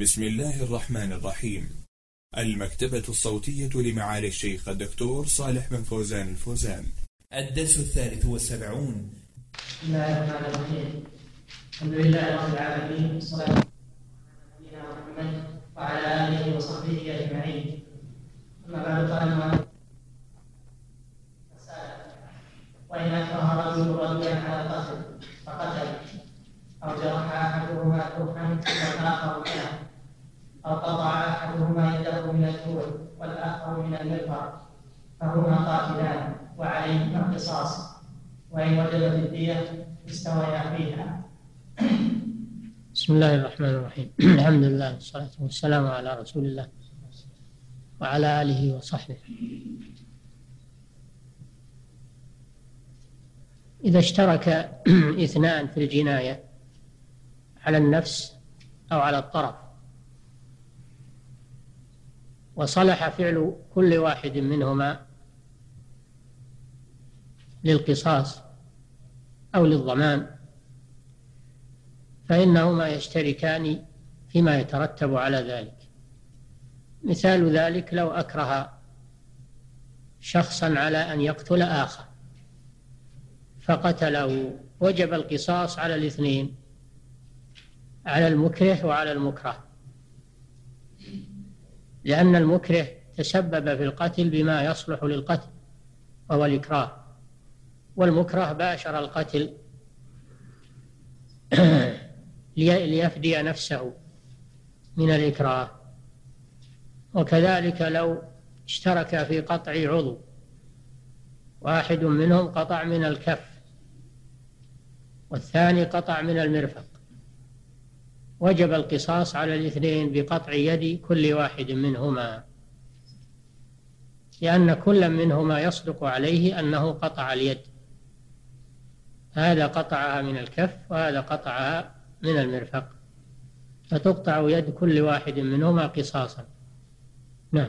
بسم الله الرحمن الرحيم. المكتبة الصوتية لمعالي الشيخ الدكتور صالح بن فوزان الفوزان. الدرس 73. بسم الله الرحمن الرحيم. الحمد لله رب العالمين، والصلاة والسلام على نبينا محمد وعلى آله وصحبه أجمعين. أما بعد، فأنا وإن أكره رجل رجلا على القتل فقتل، أو جرح أحدهما جرحا والآخر مئة، أو قطع أحدهما يده من الجوع والآخر من المغفر، فهما قاتلان وعليهما القصاص، وإن وجبت الدية استويا فيها. بسم الله الرحمن الرحيم. الحمد لله والصلاة والسلام على رسول الله وعلى آله وصحبه. إذا اشترك اثنان في الجناية على النفس أو على الطرف، وصلح فعل كل واحد منهما للقصاص أو للضمان، فإنهما يشتركان فيما يترتب على ذلك. مثال ذلك: لو أكره شخصا على أن يقتل آخر فقتله، وجب القصاص على الاثنين، على المكره وعلى المكره، لأن المكره تسبب في القتل بما يصلح للقتل وهو الإكراه، والمكره باشر القتل ليفدي نفسه من الإكراه. وكذلك لو اشترك في قطع عضو، واحد منهم قطع من الكف والثاني قطع من المرفق، وجب القصاص على الاثنين بقطع يد كل واحد منهما، لأن كل منهما يصدق عليه أنه قطع اليد، هذا قطعها من الكف وهذا قطعها من المرفق، فتقطع يد كل واحد منهما قصاصا. نعم.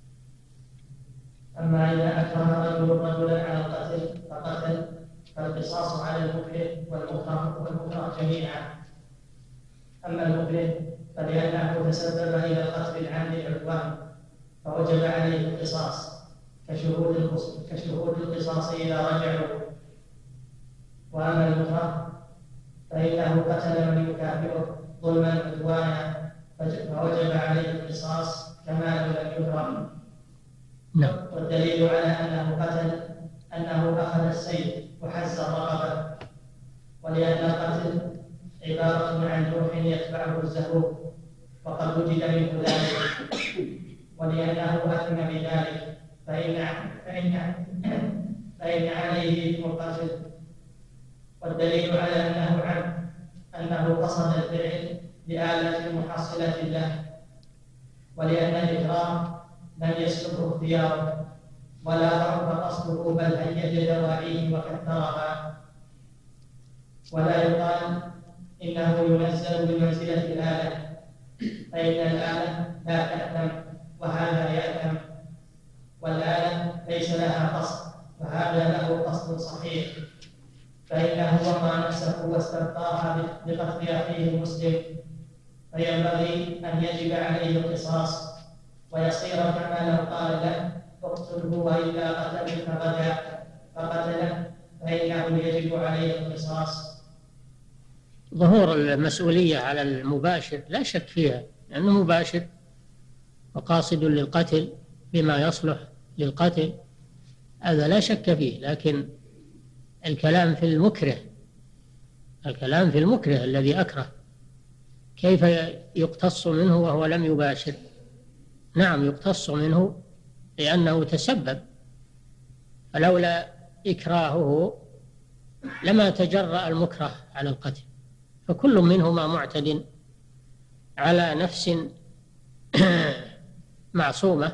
أما إذا أكره رجل رجلا على القتل فقتل، فالقصاص على المكره والمكره جميعا. أما المكره فلأنه تسبب إلى القتل العام العدوان فوجب عليه القصاص، كشهود القصاص إذا رجعوا. وأما المكره فإنه قتل من يكافئه ظلما عدوانا فوجب عليه القصاص كما لو لم يكره. والدليل على أنه قتل أنه أخذ السيف وحز الرقبة، ولأن القتل عبارة عن جرح يتبعه الزهوق وقد وجد منه ذلك، ولأنه أثم بذلك فإن عليه إثم القتل. والدليل على أنه عمد أنه قصد الفعل لآلة محصلة له، ولأن الإكراه لم يسلكه اختياره ولا ضعف قصده، بل هيج دواعيه وكثرها. ولا يقال إنه ينزل بمنزلة الآلة، فإن الآلة لا تأثم وهذا يأثم، والآلة ليس لها قصد وهذا له قصد صحيح، فإنه وضع نفسه واستبقاها بقتل أخيه المسلم، فينبغي أن يجب عليه القصاص، ويصير كما لو قال له اقتله وإلا قتلك غدا فقتله، فإنه يجب عليه القصاص. ظهور المسؤولية على المباشر لا شك فيها، لأنه مباشر وقاصد للقتل بما يصلح للقتل، هذا لا شك فيه. لكن الكلام في المكره الذي أكره، كيف يقتص منه وهو لم يباشر؟ نعم يقتص منه لأنه تسبب، فلولا إكراهه لما تجرأ المكره على القتل، فكل منهما معتد على نفس معصومة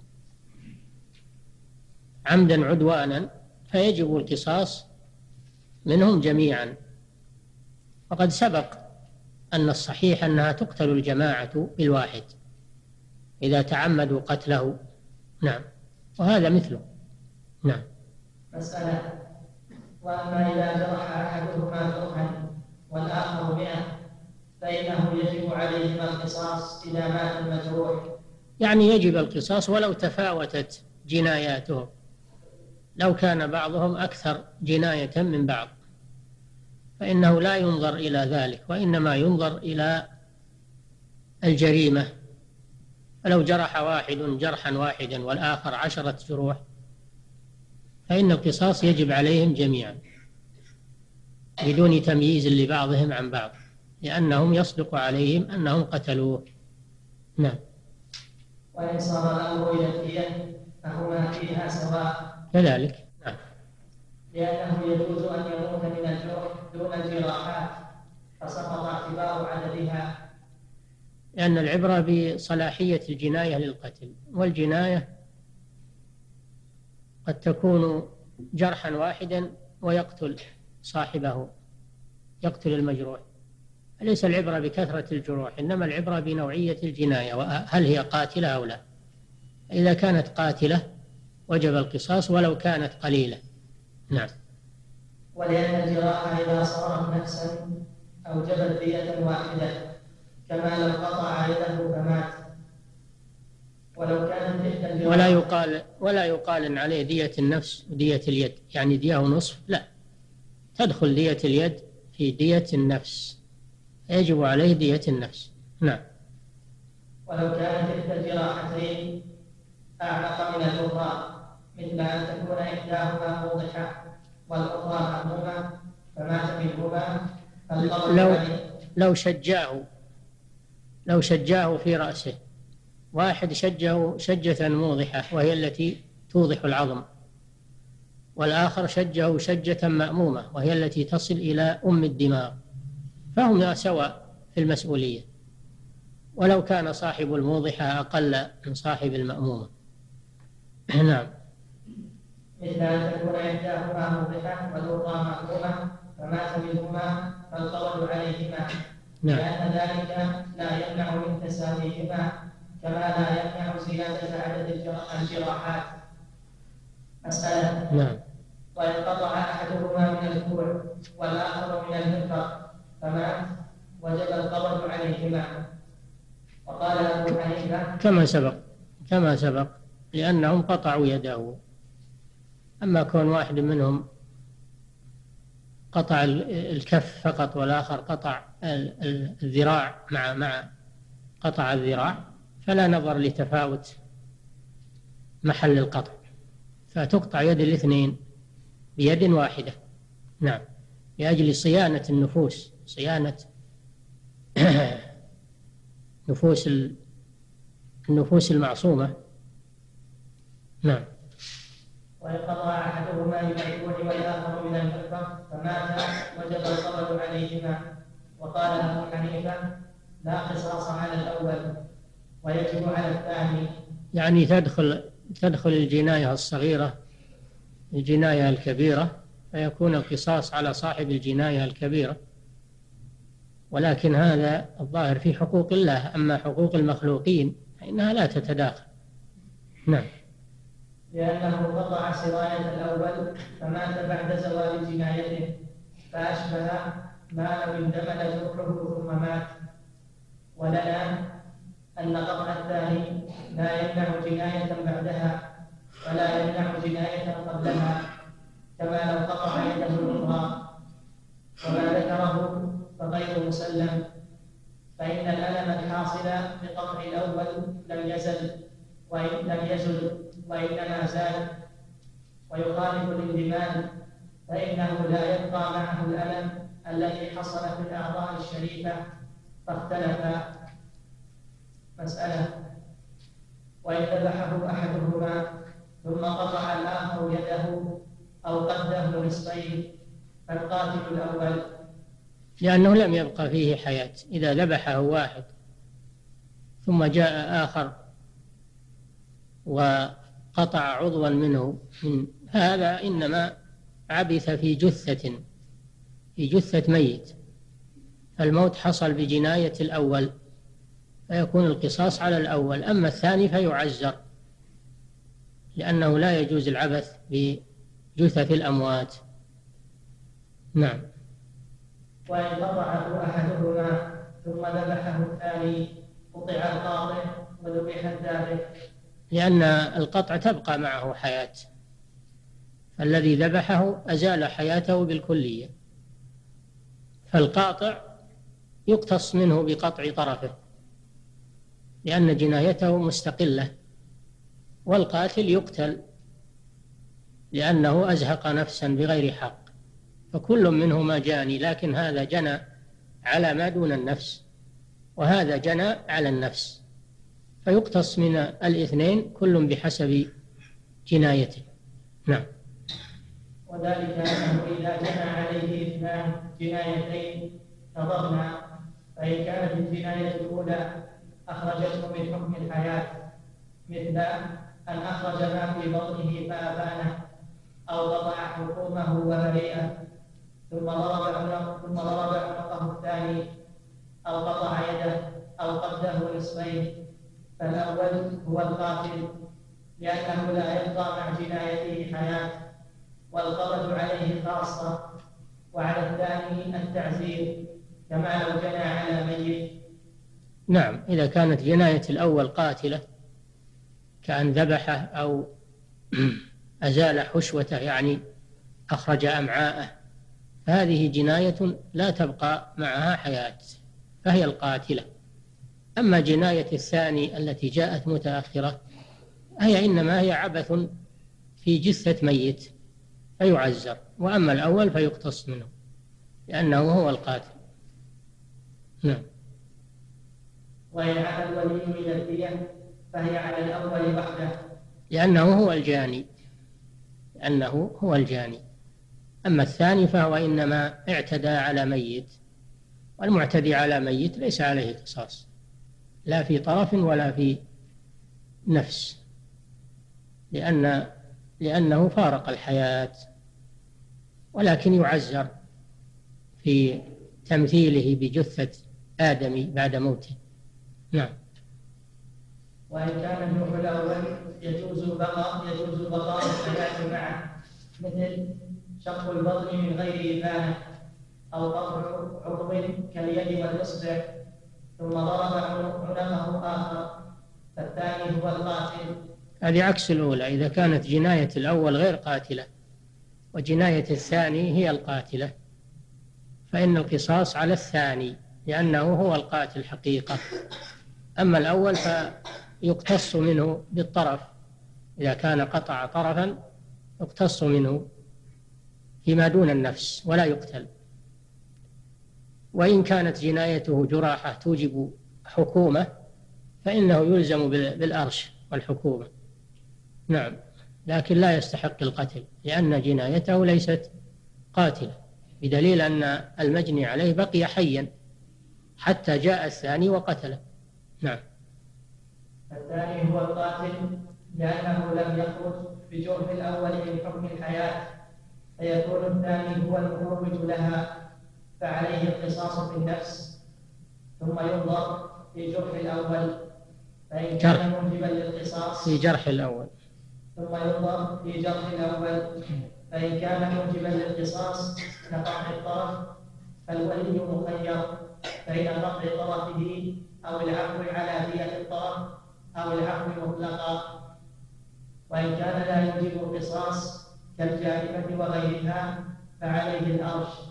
عمدا عدوانا، فيجب القصاص منهم جميعا. وقد سبق أن الصحيح أنها تقتل الجماعة بالواحد إذا تعمدوا قتله. نعم، وهذا مثله. نعم. مسألة: وأما إذا جرح أحدهما جرحا والآخر 100، فإنه يجب عليهما القصاص إذا مات المجروح. يعني يجب القصاص ولو تفاوتت جناياتهم، لو كان بعضهم أكثر جناية من بعض فإنه لا ينظر إلى ذلك، وإنما ينظر إلى الجريمة. فلو جرح واحد جرحا واحدا والآخر 10 جروح فإن القصاص يجب عليهم جميعا بدون تمييز لبعضهم عن بعض، لأنهم يصدق عليهم أنهم قتلوه. نعم. وإن صار الأمر إلى الدية فهما فيها سواء كذلك. نعم. لأنه يجوز أن يموت من الجرح دون الجراحات فسقط اعتبار عددها، لأن العبرة بصلاحية الجناية للقتل، والجناية قد تكون جرحا واحدا ويقتل صاحبه، يقتل المجروح. ليس العبرة بكثرة الجروح، إنما العبرة بنوعية الجناية وهل هي قاتلة أو لا. إذا كانت قاتلة وجب القصاص ولو كانت قليلة. نعم. ولأن الجراح إذا صارت نفسا أوجبت دية واحدة كما لو قطع يده فمات. ولو كانت إحدى ولا يقال إن عليه دية النفس ودية اليد، يعني دية ونصف، لا، تدخل دية اليد في دية النفس، يجب عليه دية النفس. نعم. ولو كانت إحدى الجراحتين أعمق من الأخرى، مثل أن تكون إحداهما موضحة والأخرى مأمومة فمات منهما لو شجاه في رأسه، واحد شجه شجة موضحة وهي التي توضح العظم، والآخر شجه شجة مأمومة وهي التي تصل إلى أم الدماغ، فهم سواء في المسؤولية، ولو كان صاحب الموضحة أقل من صاحب المأمومة. نعم. مثل أن تكون إحداهما موضحة والأخرى مأمومة فمات منهما فالقول عليهما. نعم. لأن ذلك لا يمنع من تساويهما كما لا يمنع زيادة عدد الجراحات. مسألة. نعم. وإن قطع أحدهما من الكوع والآخر من المنكر فمات وجب القبض عليهما. وقال أبو حنيفة كما سبق لأنهم قطعوا يده. أما كون واحد منهم قطع الكف فقط والآخر قطع الذراع مع قطع الذراع فلا نظر لتفاوت محل القطع، فتقطع يد الاثنين بيد واحدة. نعم. لأجل صيانة النفوس، صيانة النفوس المعصومة. نعم. وإن قطع أحدهما من الكوع والآخر من المنكر فمات وجب القبض عليهما. وقال أبو حنيفة لا قصاص على الأول ويجب على الثاني. يعني تدخل الجناية الصغيرة الجناية الكبيرة فيكون القصاص على صاحب الجناية الكبيرة، ولكن هذا الظاهر في حقوق الله. أما حقوق المخلوقين فإنها لا تتداخل. نعم. لأنه قطع سراية الأول فمات بعد زوال جنايته فأشبه ما لو اندمل جرحه ثم مات. ولنا أن قطع الثاني لا يمنع جناية بعدها ولا يمنع جناية قبلها كما لو قطع يده الأخرى. وما ذكره فغير مسلم، فإن الألم الحاصل بقطع الأول لم يزل وإنما زال. ويخالف الاندمال فإنه لا يبقى معه الألم الذي حصل في الأعضاء الشريفة فاختلف. مسألة. وإن ذبحه أحدهما ثم قطع الآخر يده أو قده نصفين فالقاتل الأول، لأنه لم يبقى فيه حياة. إذا ذبحه واحد ثم جاء آخر وقطع عضوا منه هذا إنما عبث في جثة ميت. الموت حصل بجناية الأول فيكون القصاص على الأول، أما الثاني فيعزر لأنه لا يجوز العبث بجثث الأموات. نعم. وإن قطعه أحدهما ثم ذبحه الثاني قطع القاطع وذبح الذابح. لأن القطع تبقى معه حياة، فالذي ذبحه أزال حياته بالكلية، فالقاطع يقتص منه بقطع طرفه لأن جنايته مستقلة، والقاتل يقتل لأنه أزهق نفسا بغير حق، فكل منهما جاني، لكن هذا جنى على ما دون النفس وهذا جنى على النفس، فيقتص من الاثنين كل بحسب جنايته. نعم. وذلك أنه إذا جنى عليه اثنان جنايتين نظرنا، فإن كانت الجناية الأولى أخرجته من حكم الحياة مثل أن أخرج ما في بطنه فأبانه أو قطع حكومه وبريئه ثم ضرب عنقه الثاني أو قطع يده أو قده نصفين، فالأول هو القاتل لأنه لا يبقى مع جنايته حياة والقبض عليه خاصة، وعلى الثاني التعزير كما لو جنى على ميت. نعم، إذا كانت جناية الأول قاتلة كأن ذبحه أو أزال حشوته يعني أخرج أمعاءه، فهذه جناية لا تبقى معها حياة فهي القاتلة. أما جناية الثاني التي جاءت متأخرة هي إنما هي عبث في جثة ميت فيعزر، وأما الأول فيقتص منه لأنه هو القاتل. نعم. وإن عاد الولي إلى الدية فهي على الأول وحده لأنه هو الجاني، أما الثاني فهو إنما اعتدى على ميت، والمعتدي على ميت ليس عليه قصاص لا في طرف ولا في نفس، لأنه فارق الحياة، ولكن يعزر في تمثيله بجثة آدمي بعد موته. نعم. وإن كان النوع الأول يجوز بقاء الحياة معه، مثل شق البطن من غير إبانة أو قطع عضو كاليد والإصبع ثم ضرب عنقه آخر، فالثاني هو القاتل. هذه عكس الأولى، إذا كانت جناية الأول غير قاتلة وجناية الثاني هي القاتلة فإن القصاص على الثاني لأنه هو القاتل حقيقة، أما الأول فيقتص منه بالطرف، إذا كان قطع طرفا يقتص منه فيما دون النفس ولا يقتل. وإن كانت جنايته جراحة توجب حكومة فإنه يلزم بالأرش والحكومة. نعم، لكن لا يستحق القتل لأن جنايته ليست قاتلة، بدليل أن المجني عليه بقي حيا حتى جاء الثاني وقتله. نعم. الثاني هو القاتل لأنه لم يخرج بجرح الأول من حكم الحياة، فيكون الثاني هو المروج لها، فعليه القصاص في النفس، ثم ينظر في جرح الأول فإن كان موجبا للقصاص في جرح الأول ثم ينظر في جرح الأول فإن كان موجبا للقصاص كقطع الطرف فالولي مخير بين قطع طرفه أو العفو على دية الطرف أو العفو مطلقا، وإن كان لا يوجب القصاص كالجائفة وغيرها فعليه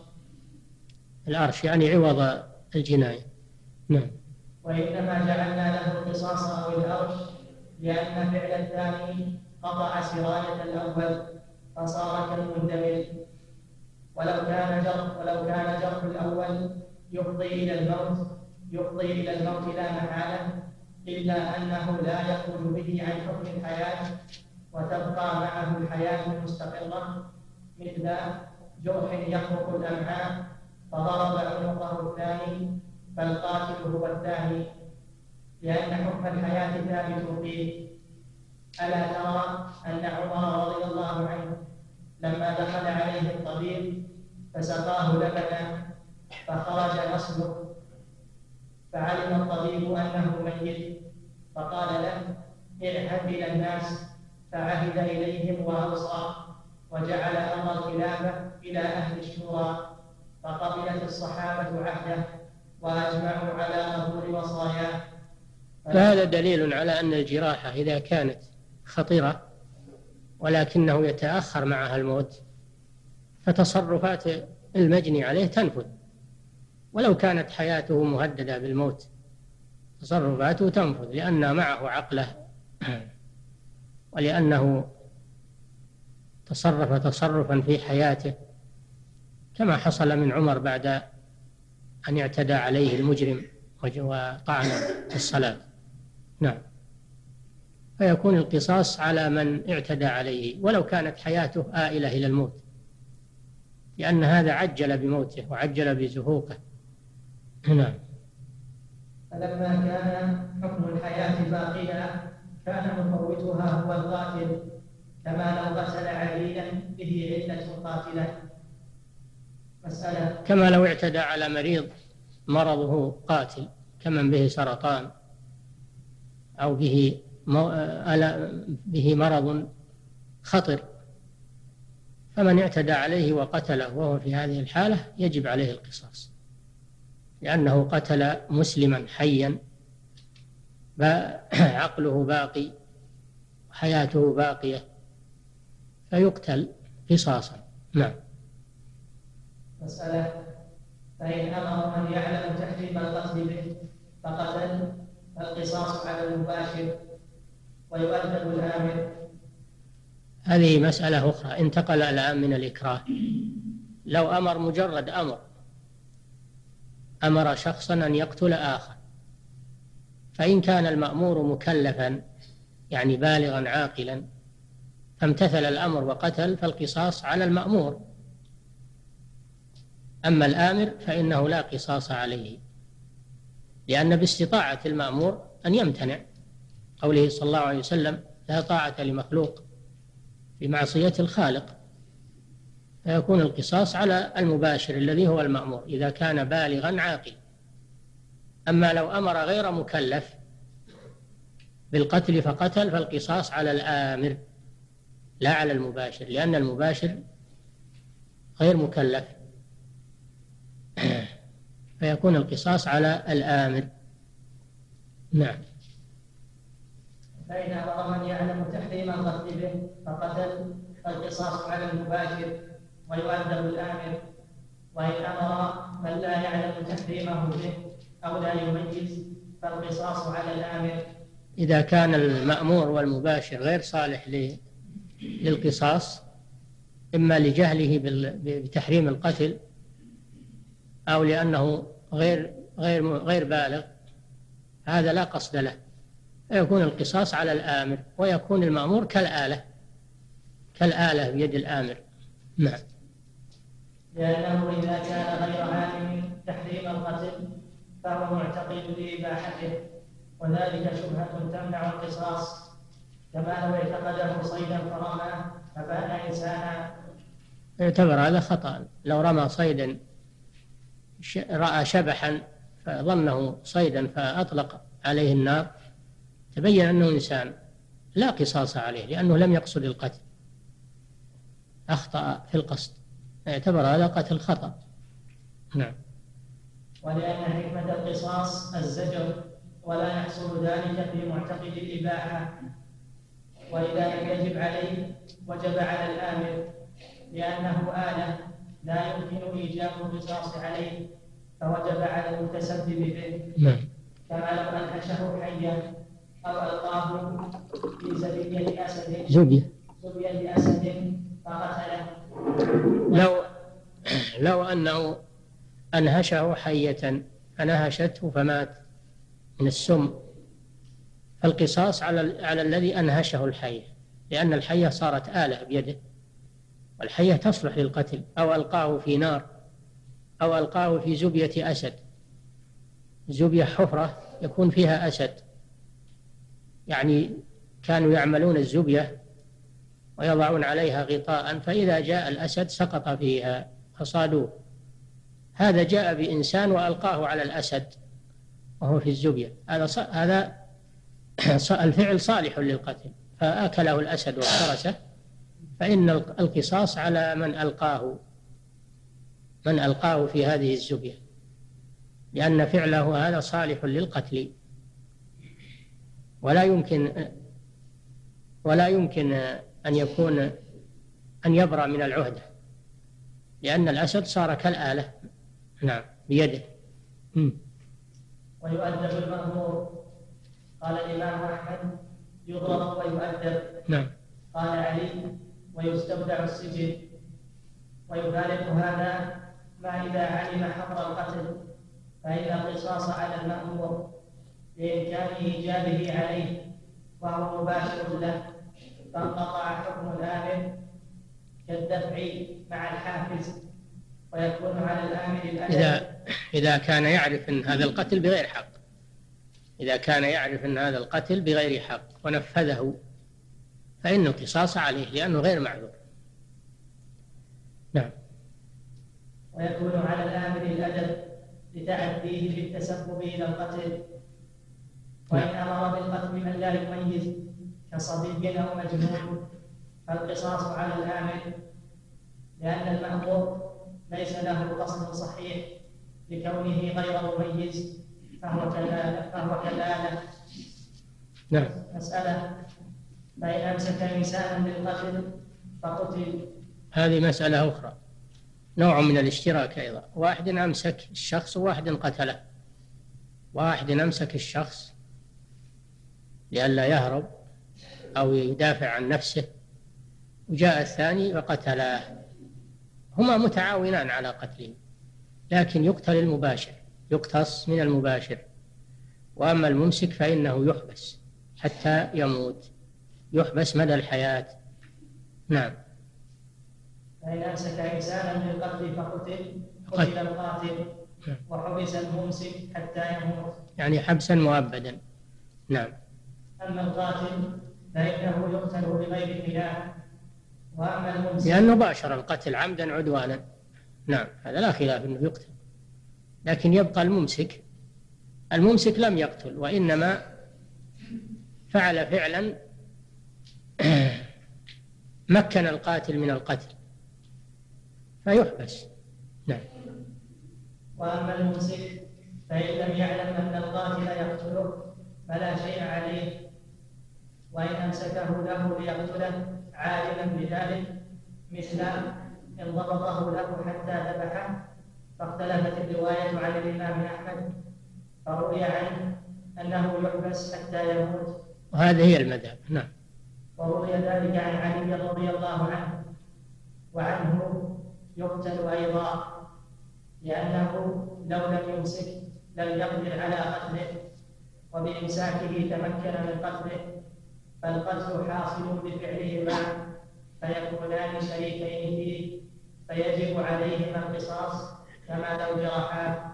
الأرش يعني عوض الجناية. نعم. وإنما جعلنا له القصاص أو الأرش لأن فعل الثاني قطع سراية الأول فصار كالمندمج، ولو كان جرح الأول يفضي إلى الموت لا محالة، إلا أنه لا يخرج به عن حكم الحياة وتبقى معه الحياة المستقرة، مثل جرح يخرق الأمعاء فضرب عنقه الثاني فالقاتل هو الثاني، لأن حكم الحياة ثابت فيه. ألا ترى أن عمر رضي الله عنه لما دخل عليه الطبيب فسقاه لبنا فخرج نصله، فعلم الطبيب أنه ميت فقال له اذهب إلى الناس، فعهد إليهم وأوصى وجعل أمر الخلافة إلى أهل الشورى، فقبلت الصحابة عهده وأجمعوا على قبول وصاياه. فهذا دليل على أن الجراحة إذا كانت خطيرة ولكنه يتأخر معها الموت فتصرفات المجني عليه تنفذ، ولو كانت حياته مهددة بالموت تصرفاته تنفذ، لأن معه عقله ولأنه تصرف تصرفا في حياته كما حصل من عمر بعد أن اعتدى عليه المجرم وطعن في الصلاة. نعم. فيكون القصاص على من اعتدى عليه ولو كانت حياته آئلة إلى الموت، لأن هذا عجل بموته وعجل بزهوقه. نعم. فلما كان حكم الحياة باقيا كان مفوتها هو القاتل، كما لو قتل عليا به علة قاتلة. مسألة. كما لو اعتدى على مريض مرضه قاتل كمن به سرطان أو به مرض خطر، فمن اعتدى عليه وقتله وهو في هذه الحالة يجب عليه القصاص، لأنه قتل مسلما حيا عقله باقي وحياته باقية فيقتل قصاصا. نعم. مسألة. فإن أمر من يعلم تحريم القتل به فقتل فالقصاص على المباشر ويؤدب الآمر. هذه مسألة أخرى، انتقل الآن من الإكراه. لو أمر مجرد أمر شخصا أن يقتل آخر، فإن كان المأمور مكلفا يعني بالغا عاقلا فامتثل الأمر وقتل فالقصاص على المأمور. أما الآمر فإنه لا قصاص عليه، لأن باستطاعة المأمور أن يمتنع، قوله صلى الله عليه وسلم لا طاعة لمخلوق في معصية الخالق، فيكون القصاص على المباشر الذي هو المأمور إذا كان بالغا عاقلا. أما لو أمر غير مكلف بالقتل فقتل فالقصاص على الآمر لا على المباشر، لأن المباشر غير مكلف، فيكون القصاص على الآمر. نعم. فإن أمر من يعلم تحريم القتل به فقتل فالقصاص على المباشر ويؤدب الآمر. وإن أمر من لا يعلم تحريمه به أو لا يميز فالقصاص على الآمر. إذا كان المأمور والمباشر غير صالح للقصاص، إما لجهله بتحريم القتل أو لأنه غير بالغ، هذا لا قصد له، فيكون القصاص على الآمر ويكون المأمور كالآلة بيد الآمر. نعم. لأنه إذا كان غير عالم تحريم القتل فهو معتقد بإباحته، وذلك شبهة تمنع القصاص، كما لو اعتقده صيدا فرماه فبان إنسانا. يعتبر هذا خطأ. لو رمى صيدا رأى شبحا فظنه صيدا فأطلق عليه النار تبين أنه إنسان، لا قصاص عليه لأنه لم يقصد القتل، أخطأ في القصد، يعتبر هذا قتل خطأ. نعم. ولأن حكمة القصاص الزجر، ولا يحصل ذلك في معتقد الإباحة، وإذا لم يجب عليه وجب على الآمر، لأنه آلة لا يمكن إيجاب القصاص عليه فوجب على المتسبب به. كما لو أنهشه حيا أو ألقاه في زبية أسد فقتله. لو أنه أنهشه حية فنهشته فمات من السم، فالقصاص على الذي أنهشه الحية، لأن الحية صارت آلة بيده، والحية تصلح للقتل. أو ألقاه في نار أو ألقاه في زبية أسد، زبية حفرة يكون فيها أسد، يعني كانوا يعملون الزبية ويضعون عليها غطاء، فإذا جاء الأسد سقط فيها فصادوه. هذا جاء بإنسان وألقاه على الأسد وهو في الزبية، هذا الفعل صالح للقتل، فأكله الأسد وافترسه، فإن القصاص على من ألقاه في هذه الزبية. لأن فعله هذا صالح للقتل، ولا يمكن أن يبرأ من العهدة، لأن الأسد صار كالآلة نعم بيده. ويؤدب المأمور. قال الإمام أحمد: يضرب ويؤدب. نعم. قال علي: ويستودع السجن. ويفارق هذا ما إذا علم حظر القتل، فإن القصاص على المأمور بإمكان إيجابه عليه وهو مباشر له، فانقطع حكم الآمر كالدفع مع الحافز، ويكون على الآمر الأدب إذا كان يعرف أن هذا القتل بغير حق، إذا كان يعرف أن هذا القتل بغير حق ونفذه فإن القصاص عليه لأنه غير معذور. نعم. ويكون على الآمر الأدب لتعديه بالتسبب إلى القتل. وإن أمر بالقتل من لا يميز كصبي أو مجنون فالقصاص على الآمر، لأن المأمور ليس له قصد صحيح لكونه غير مميز، فهو كالآلة. نعم. مسألة: فإن أمسك إنسانا بالقتل فقتل. هذه مسألة أخرى، نوع من الاشتراك أيضا. واحد أمسك الشخص وواحد قتله. واحد أمسك الشخص لئلا يهرب أو يدافع عن نفسه، وجاء الثاني وقتله. هما متعاونان على قتله، لكن يقتل المباشر، يقتص من المباشر. وأما الممسك فإنه يحبس حتى يموت، يحبس مدى الحياة. نعم. فإن أمسك إنسانا بالقتل فقتل قتل القاتل، وحبس الممسك حتى يموت، يعني حبسا مؤبدا. نعم. أما القاتل فإنه يقتل بغير خلاف. وأما الممسك لأنه باشر القتل عمدا عدوانا. نعم، هذا لا خلاف أنه يقتل، لكن يبقى الممسك. الممسك لم يقتل، وإنما فعل فعلا مكن القاتل من القتل فيحبس. نعم. وأما الممسك فإن لم يعلم أن القاتل يقتله فلا شيء عليه، وإن أمسكه له ليقتله عالما بذلك، مثل إن ضبطه له حتى ذبحه، فاختلفت الرواية عن الإمام أحمد، فروي عنه أنه يحبس حتى يموت، وهذه هي المذهب. نعم. وروي ذلك عن علي رضي الله عنه، وعنه يقتل أيضا، لأنه لو لم يمسك لم يقدر على قتله، وبإمساكه تمكن من قتله، فالقتل حاصل بفعلهما فيكونان شريكين فيه، فيجب عليهما القصاص كما لو جرحا.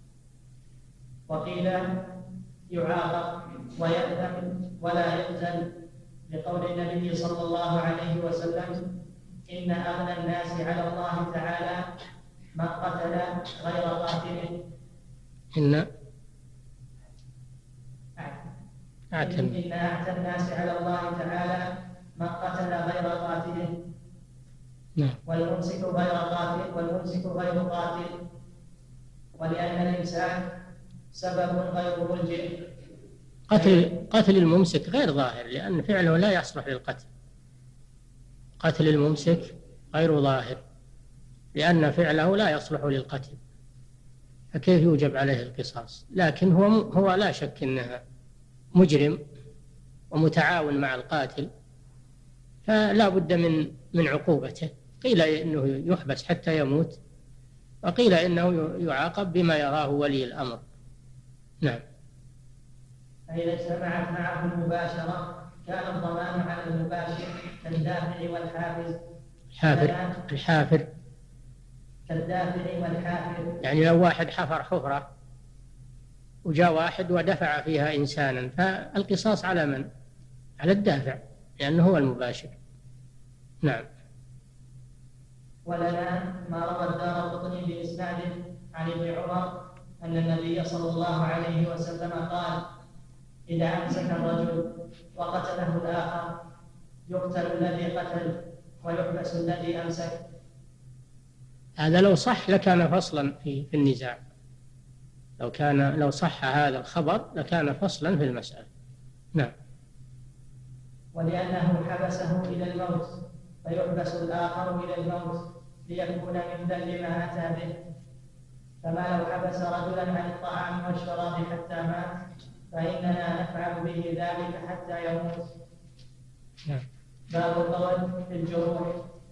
وقيل يعاقب ويأثم ولا يقتل، لقول النبي صلى الله عليه وسلم: إن أغنى الناس على الله تعالى من قتل غير قاتل. إن أعتى الناس على الله تعالى من قتل غير قاتل. نعم. والممسك غير قاتل، ولأن الإمساك سبب غير ملجئ. قتل الممسك غير ظاهر، لأن فعله لا يصلح للقتل. قتل الممسك غير ظاهر لأن فعله لا يصلح للقتل، فكيف يوجب عليه القصاص؟ لكن هو لا شك أنه مجرم ومتعاون مع القاتل، فلا بد من عقوبته. قيل إنه يحبس حتى يموت، وقيل إنه يعاقب بما يراه ولي الأمر. نعم. فإذا اجتمعت معه المباشرة كان الضمان على المباشر كالدافع والحافز. الحافر كالدافع والحافر، يعني لو واحد حفر حفرة وجاء واحد ودفع فيها إنسانا، فالقصاص على من؟ على الدافع، لأنه هو المباشر. نعم. ولنا ما روى الدارقطني بإسناد عن ابن عمر أن النبي صلى الله عليه وسلم قال: إذا أمسك الرجل وقتله الآخر يقتل الذي قتل ويحبس الذي أمسك. هذا لو صح لكان فصلا في النزاع، لو صح هذا الخبر لكان فصلا في المسألة. نعم. ولأنه حبسه إلى الموت فيحبس الآخر إلى الموت ليكون مثلا لما أتى به، كما لو حبس رجلا عن الطعام والشراب حتى مات فإننا نفعل به ذلك حتى يموت. باب القود في الجروح.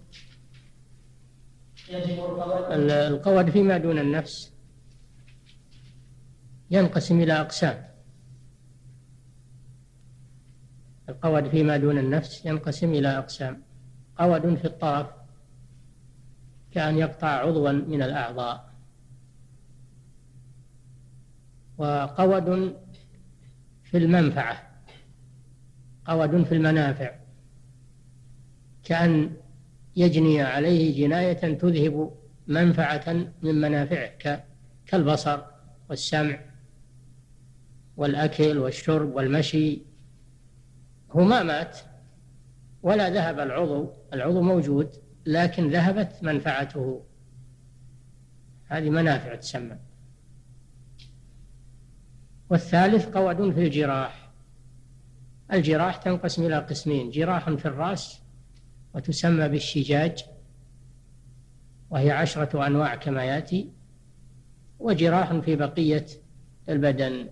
يجب القود فيما دون النفس ينقسم إلى أقسام. القود فيما دون النفس ينقسم إلى أقسام: قود في الطرف كأن يقطع عضوا من الأعضاء، وقود في المنفعة، قود في المنافع كأن يجني عليه جناية تذهب منفعة من منافعه كالبصر والسمع والأكل والشرب والمشي. هو ما مات ولا ذهب العضو موجود لكن ذهبت منفعته، هذه منافع تسمى. والثالث قود في الجراح. الجراح تنقسم إلى قسمين: جراح في الرأس وتسمى بالشجاج وهي 10 أنواع كما يأتي، وجراح في بقية البدن.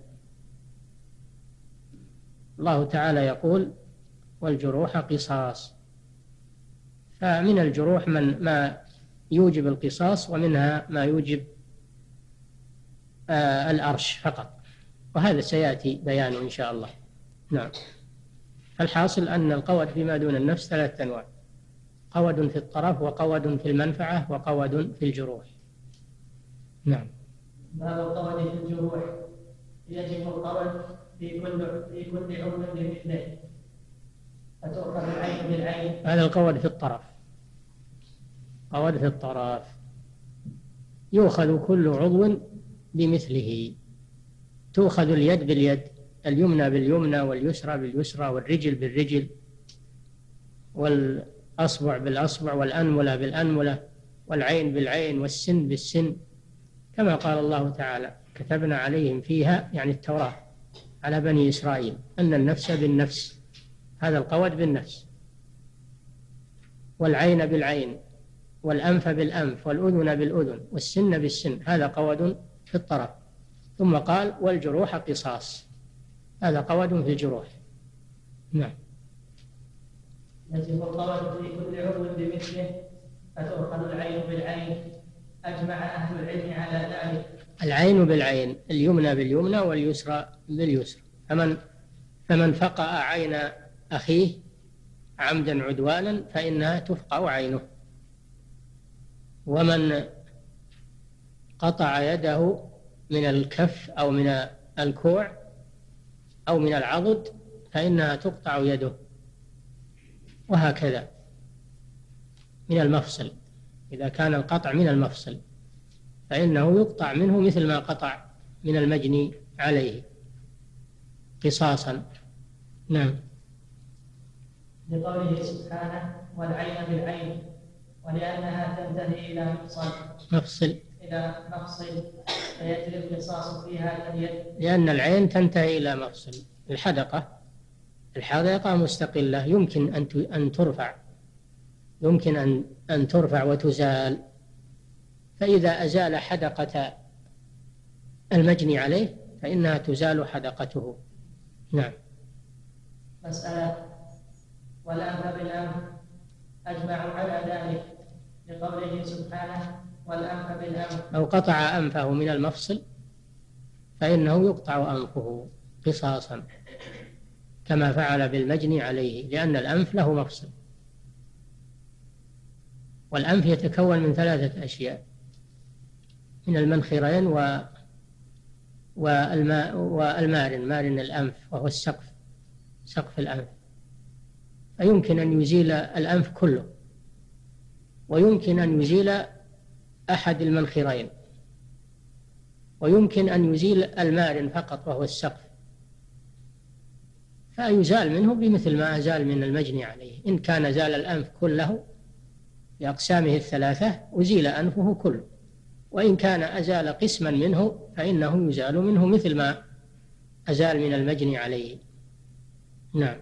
الله تعالى يقول: والجروح قصاص. فمن الجروح ما يوجب القصاص، ومنها ما يوجب الأرش فقط، وهذا سيأتي بيانه إن شاء الله. نعم. الحاصل أن القود فيما دون النفس 3 أنواع: قود في الطرف، وقود في المنفعة، وقود في الجروح. نعم. باب القود في الجروح. يجب القود في كل عضو بمثله فتؤخذ العين بالعين. هذا القود في الطرف. قود في الطرف يؤخذ كل عضو بمثله، تؤخذ اليد باليد، اليمنى باليمنى، واليسرى باليسرى، والرجل بالرجل، والأصبع بالأصبع، والأنملة بالأنملة، والعين بالعين، والسن بالسن، كما قال الله تعالى: كتبنا عليهم فيها، يعني التوراة، على بني إسرائيل أن النفس بالنفس، هذا القود بالنفس، والعين بالعين، والأنف بالأنف، والأذن بالأذن، والسن بالسن، هذا قود في الطرف. ثم قال: والجروح قصاص، هذا قود في الجروح. نعم. يجب القود في كل عضو بمثله فتؤخذ العين بالعين. أجمع أهل العلم على ذلك. العين بالعين، اليمنى باليمنى، واليسرى باليسرى. فمن فقأ عين أخيه عمدا عدوانا فإنها تفقأ عينه، ومن قطع يده من الكف أو من الكوع أو من العضد فإنها تقطع يده، وهكذا من المفصل. إذا كان القطع من المفصل فإنه يقطع منه مثل ما قطع من المجني عليه قصاصا. نعم. لقوله سبحانه: والعين بالعين، ولأنها تنتهي إلى مفصل فيجري القصاص فيها كاليد. لأن العين تنتهي إلى مفصل. الحدقة مستقلة، يمكن أن ترفع وتزال، فإذا أزال حدقة المجني عليه فإنها تزال حدقته. نعم. مسألة: والأنف بالأنف. أجمعوا على ذلك لقوله سبحانه: والأنف بالأنف. لو قطع أنفه من المفصل فإنه يقطع أنفه قصاصا كما فعل بالمجني عليه، لأن الأنف له مفصل. والأنف يتكون من 3 أشياء: من المنخرين مارن الأنف، وهو سقف الأنف، فيمكن أن يزيل الأنف كله، ويمكن أن يزيل أحد المنخرين، ويمكن أن يزيل المارن فقط وهو السقف، فيزال منه بمثل ما أزال من المجني عليه. إن كان زال الأنف كله بأقسامه 3 أزيل أنفه كله، وإن كان أزال قسما منه فإنه يزال منه مثل ما أزال من المجني عليه. نعم.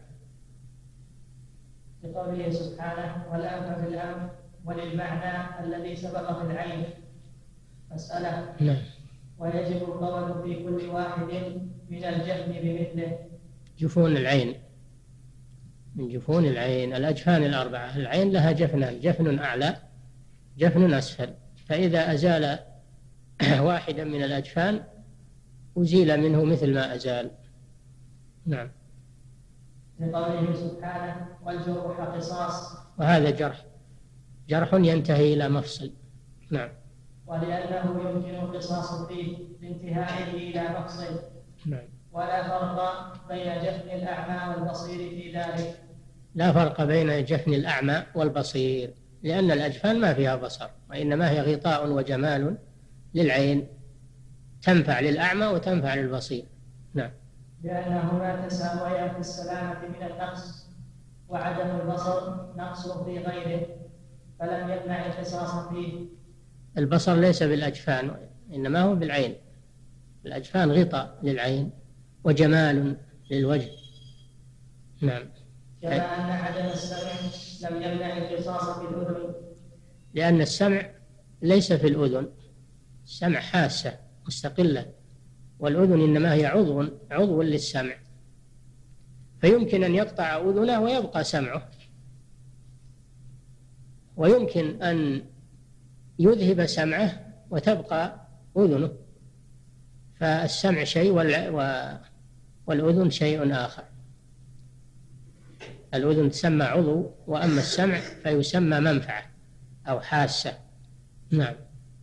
لقوله سبحانه والأنف بالأنف وللمعنى الذي سبق في العين. مسألة. نعم. ويجب القول في كل واحد من الجفن بمثله. جفون العين، من جفون العين الأجفان الأربعة. العين لها جفنان، جفن أعلى جفن أسفل، فإذا أزال واحدا من الأجفان أزيل منه مثل ما أزال. نعم. لقوله سبحانه والجروح قصاص. وهذا جرح ينتهي إلى مفصل. نعم. ولأنه يمكن القصاص فيه لانتهائه إلى مفصل. نعم. ولا فرق بين جفن الأعمى والبصير في ذلك. لا فرق بين جفن الأعمى والبصير، لأن الأجفان ما فيها بصر، وإنما هي غطاء وجمال للعين، تنفع للأعمى وتنفع للبصير. نعم. لأنهما تساويا في السلامة من النقص، وعدم البصر نقص في غيره، فلم يمنع القصاص فيه. البصر ليس بالأجفان، إنما هو بالعين. الأجفان غطاء للعين وجمال للوجه. نعم. كما أن عدم السمع لم يمنع القصاص في الأذن، لأن السمع ليس في الأذن، السمع حاسة مستقلة، والأذن إنما هي عضو للسمع، فيمكن أن يقطع أذنه ويبقى سمعه، ويمكن أن يذهب سمعه وتبقى أذنه، فالسمع شيء والأذن شيء آخر. الأذن تسمى عضو، وأما السمع فيسمى منفعة أو حاسة. نعم.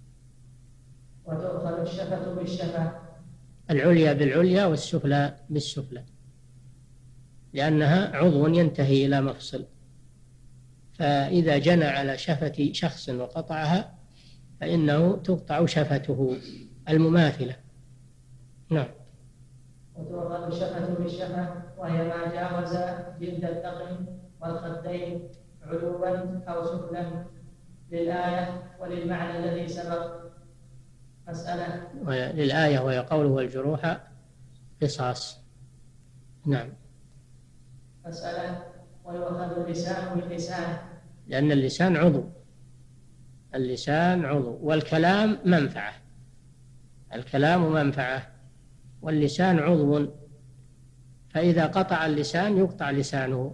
وتؤخذ الشفة بالشفة، العليا بالعليا والسفلى بالسفلى، لأنها عضو ينتهي إلى مفصل، فإذا جنى على شفة شخص وقطعها فإنه تقطع شفته المماثلة. نعم. وتؤخذ الشفة بالشفة، وهي ما جاوز جلد الذقن والخدين علوا أو سفلا، للآية وللمعنى الذي سبق. مسألة. للآية وهي قوله والجروح قصاص. نعم. مسألة. ويؤخذ اللسان باللسان، لأن اللسان عضو، اللسان عضو، والكلام منفعة، الكلام منفعة، واللسان عضو، فإذا قطع اللسان يقطع لسانه،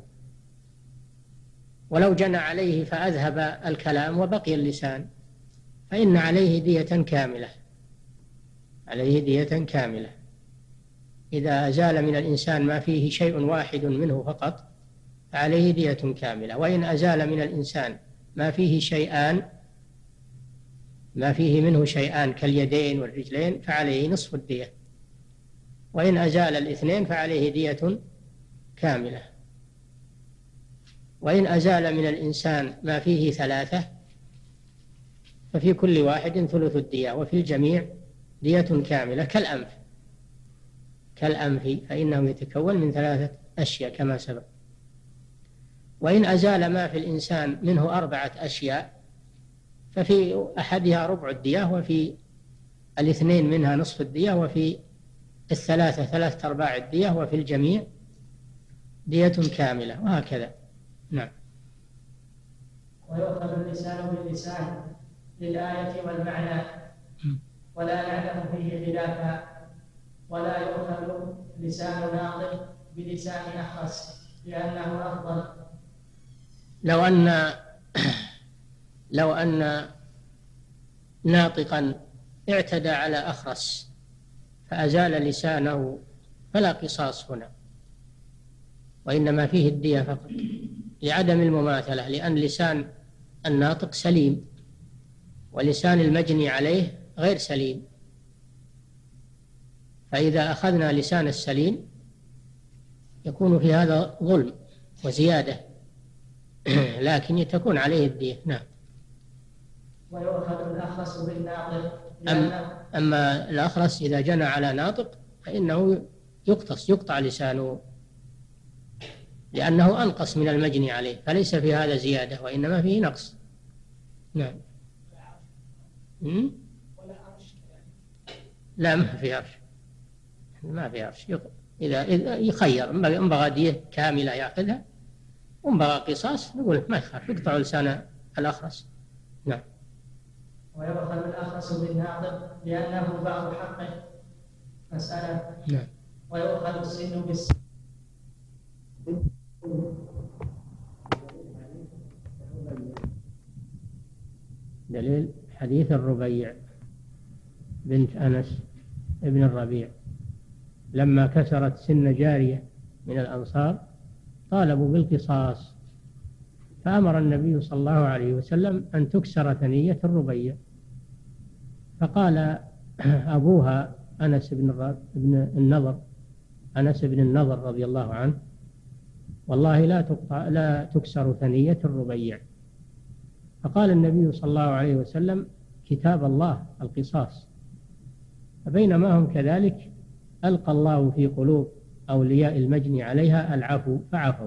ولو جنى عليه فأذهب الكلام وبقي اللسان فإن عليه دية كاملة، عليه دية كاملة. إذا أزال من الإنسان ما فيه شيء واحد منه فقط فعليه دية كاملة، وإن أزال من الإنسان ما فيه شيئان، ما فيه منه شيئان كاليدين والرجلين فعليه نصف الدية، وإن أزال الاثنين فعليه دية كاملة، وإن أزال من الإنسان ما فيه ثلاثة ففي كل واحد ثلث الدية، وفي الجميع دية كاملة، كالأنف فإنه يتكون من ثلاثة أشياء كما سبق. وإن أزال ما في الإنسان منه أربعة أشياء ففي أحدها ربع الدية، وفي الاثنين منها نصف الدية، وفي الثلاثة 3/4 الدية، وفي الجميع دية كاملة، وهكذا. نعم. ويؤخذ اللسان باللسان للآية والمعنى، ولا نعلم فيه خلافا، ولا يؤخذ لسان ناطق بلسان أخرس لأنه أفضل. لو أن ناطقا اعتدى على أخرس فأزال لسانه فلا قصاص هنا، وإنما فيه الدية فقط لعدم المماثلة، لأن لسان الناطق سليم ولسان المجني عليه غير سليم، فإذا أخذنا لسان السليم يكون في هذا ظلم وزيادة لكن تكون عليه الدية. نعم. ويؤخذ الأخرس بالناطق، أما الأخرس إذا جنى على ناطق فإنه يقطع لسانه، لأنه أنقص من المجني عليه، فليس في هذا زيادة وإنما فيه نقص. نعم. لا ما في عرش، ما في عرش. إذا يخير، إن بغى دية كاملة يأخذها، وإن بغى قصاص نقول ما يخاف، يقطع لسان الأخرس. نعم. ويؤخذ الأخرس بالناطق لأنه بعض حقه. مسألة. نعم. ويؤخذ السن بالسن. دليل حديث الربيع بنت أنس ابن الربيع لما كسرت سن جارية من الأنصار طالبوا بالقصاص، فأمر النبي صلى الله عليه وسلم أن تكسر ثنية الربيع، فقال أبوها أنس بن النضر رضي الله عنه: والله لا تكسر ثنية الربيع. فقال النبي صلى الله عليه وسلم: كتاب الله القصاص. فبينما هم كذلك ألقى الله في قلوب أولياء المجني عليها العفو،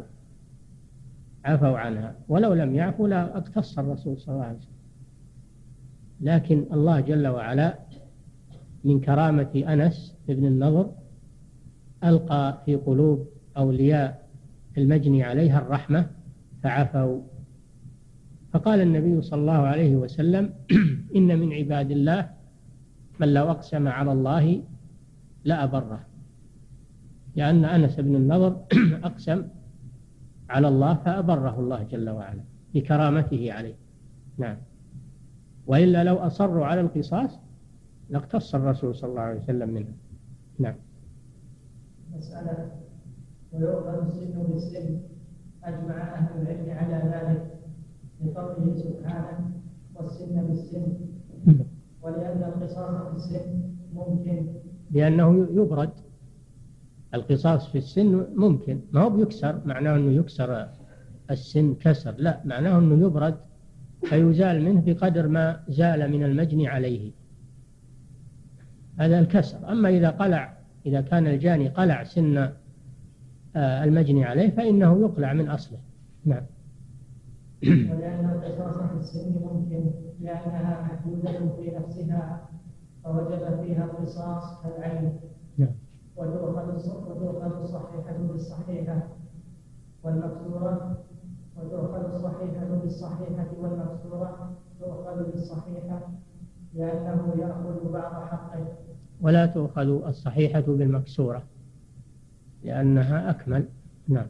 عفوا عنها، ولو لم يعفوا لا اقتص الرسول صلى الله عليه وسلم. لكن الله جل وعلا من كرامة أنس بن النضر ألقى في قلوب أولياء المجني عليها الرحمة فعفوا. فقال النبي صلى الله عليه وسلم: إن من عباد الله من لو أقسم على الله لأبره، لأن أنس بن النضر أقسم على الله فأبره الله جل وعلا بكرامته عليه. نعم. وإلا لو أصروا على القصاص لاقتص الرسول صلى الله عليه وسلم منه. نعم. مسألة. ويؤخذ السن بالسن. أجمع أهل العلم على ذلك لقوله سبحانه: والسن بالسن، ولأن القصاص في السن ممكن، لأنه يبرد. القصاص في السن ممكن، ما هو بيكسر معناه أنه يكسر السن كسر، لا، معناه أنه يبرد فيزال منه بقدر ما زال من المجني عليه، هذا الكسر. أما إذا كان الجاني قلع سن المجني عليه فإنه يقلع من أصله. نعم. ولأن القصاص في السن ممكن لأنها محدودة في نفسها فوجب فيها القصاص كالعين. نعم. وتؤخذ الصحيحة بالصحيحة والمكسورة، وتؤخذ الصحيحة بالصحيحة والمكسورة تؤخذ بالصحيحة لأنه يأخذ بعض حقه. ولا تؤخذ الصحيحة بالمكسورة لأنها أكمل. نعم.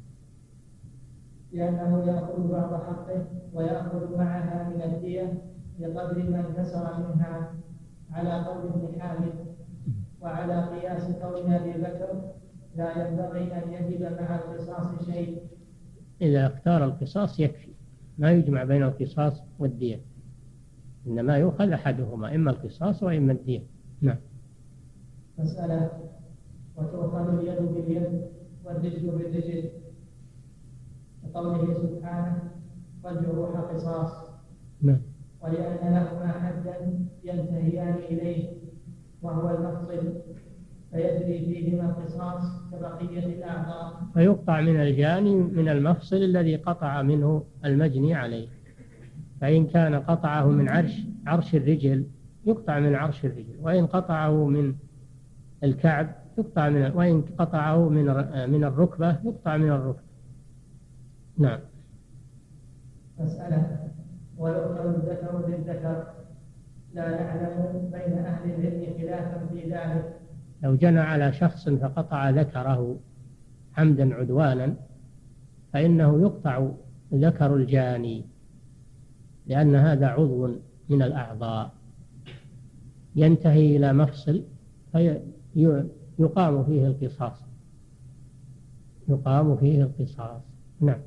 لأنه يأخذ بعض حقه ويأخذ معها من الدية بقدر ما انكسر منها، على قول ابن حامد. وعلى قياس قول أبي بكر لا ينبغي أن يجب مع القصاص شيء. إذا اختار القصاص يكفي، ما يجمع بين القصاص والدية، إنما يؤخذ أحدهما، إما القصاص وإما الدية. نعم. مسألة. وتؤخذ اليد باليد والرجل بالرجل لقوله سبحانه: والجروح قصاص. نعم. ولأن لهما حدا ينتهيان إليه وهو المفصل فيجري فيهما القصاص كبقية الأعضاء. فيقطع من الجاني من المفصل الذي قطع منه المجني عليه، فإن كان قطعه من عرش الرجل يقطع من عرش الرجل، وإن قطعه من الكعب يقطع وإن قطعه من الركبة يقطع من الركبة. نعم. مسألة. ويؤخذ الذكر بالذكر. لا نعلم بين أهل العلم خلافا في ذلك. لو جنى على شخص فقطع ذكره عمدا عدوانا فإنه يقطع ذكر الجاني، لأن هذا عضو من الأعضاء ينتهي إلى مفصل فيقام فيه القصاص. نعم.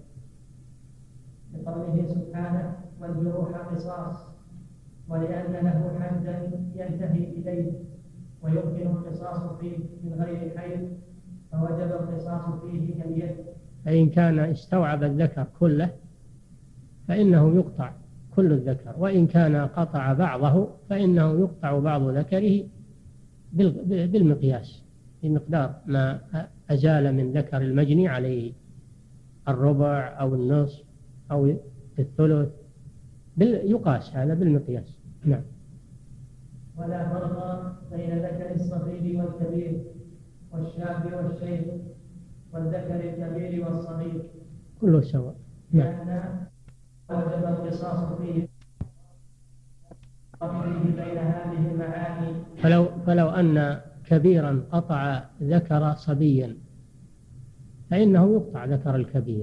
لقوله سبحانه: والجروح قصاص، ولأن له حدا ينتهي إليه ويمكن القصاص فيه من غير حيث فوجب القصاص فيه كاليد. فإن كان استوعب الذكر كله فإنه يقطع كل الذكر، وإن كان قطع بعضه فإنه يقطع بعض ذكره بالمقياس بمقدار ما أزال من ذكر المجني عليه، الربع أو النصف أو الثلث، يقاس هذا بالمقياس. نعم. ولا فرق بين ذكر الصغير والكبير والشاب والشيخ والذكر الكبير والصغير كله سواء. لأن وجب القصاص فيه بين هذه المعاني. فلو أن كبيرا قطع ذكر صبيا فإنه يقطع ذكر الكبير،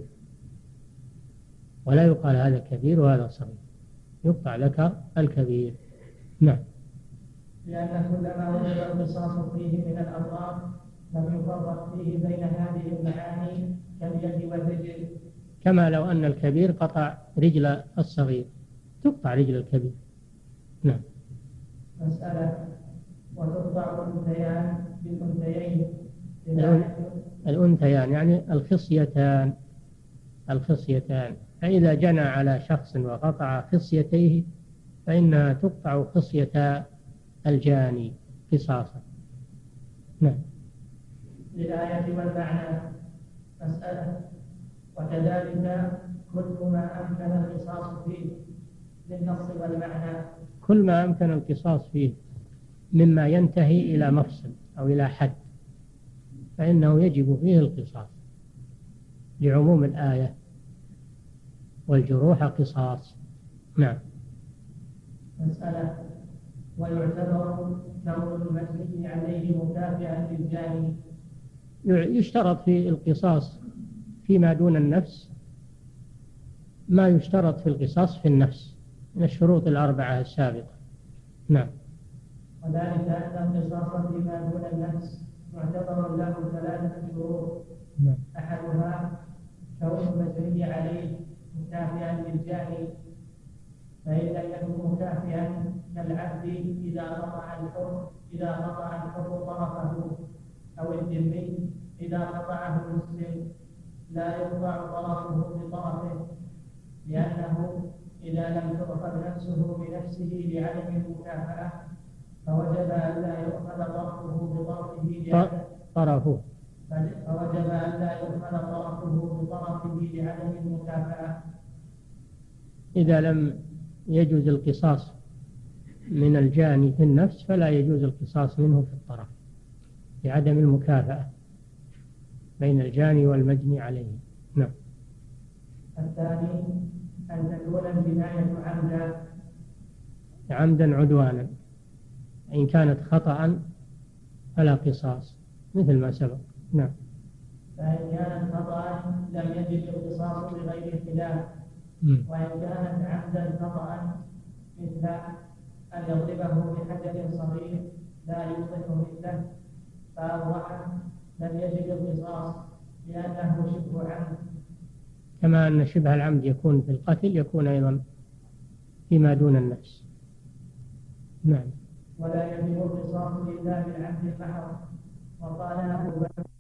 ولا يقال هذا كبير وهذا صغير، يقطع ذكر الكبير. نعم. لأن كلما وجد القصاص فيه من الأضرار لم يفرق فيه بين هذه المعاني كاليد والرجل. كما لو أن الكبير قطع رجل الصغير تقطع رجل الكبير. نعم. مسألة وتقطع الأنثيان بالأنثيين. الأنثيان يعني الخصيتان، فإذا جنى على شخص وقطع خصيتيه فإنها تقطع خصية الجاني قصاصا. نعم. للآية والمعنى. مسألة وكذلك كل ما أمكن القصاص فيه للنص والمعنى. كل ما أمكن القصاص فيه مما ينتهي إلى مفصل أو إلى حد فإنه يجب فيه القصاص لعموم الآية والجروح قصاص. نعم. مسألة ويعتبر كون المجني عليه مكافئا للجاني. يشترط في القصاص فيما دون النفس ما يشترط في القصاص في النفس من الشروط الأربعة السابقة. نعم. وذلك أن القصاص فيما دون النفس معتبر له 3 شروط. نعم. أحدها كون المجني عليه مكافئا للجاني، فإن لم يكن مكافئا كالعبد إذا قطع الحر طرفه، أو الذمي إذا قطعه المسلم لا يقطع طرفه بطرفه، لأنه إذا لم تؤخذ نفسه بنفسه لعدم المكافأة فوجب أن لا يؤخذ طرفه بطرفه لعدم المكافأة. إذا لم يجوز القصاص من الجاني في النفس فلا يجوز القصاص منه في الطرف لعدم المكافأة بين الجاني والمجني عليه. نعم. الثاني أن تكون الجناية عمدا عدوانا، إن كانت خطأ فلا قصاص مثل ما سبق. نعم. فإن كانت خطأ لم يجب القصاص بغير خلاف، وإن كانت عمدا خطأ مثل أن يضربه بحجر صغير لا يصلح مثله فأبرح لم يجب القصاص لأنه شبه عمد. كما أن شبه العمد يكون في القتل يكون أيضا فيما دون النفس. نعم. ولا يجب القصاص إلا بالعمد المحض. وقال أبو بكر